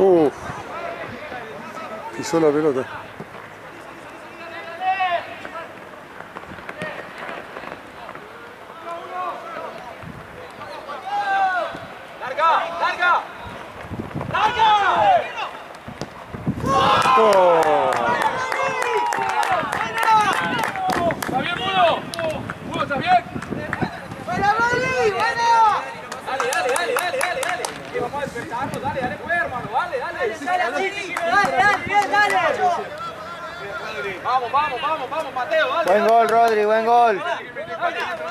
Uf. Pisó la pelota. Oh. ¿Está bien, Mudo? ¿Mudo, estás bien? ¡Buena, Rodri! ¡Buena! Dale. Que vamos a despertarnos, dale, pues, hermano, dale. Dale. Vamos, Mateo, dale. Buen gol, Rodri, buen gol. Dale.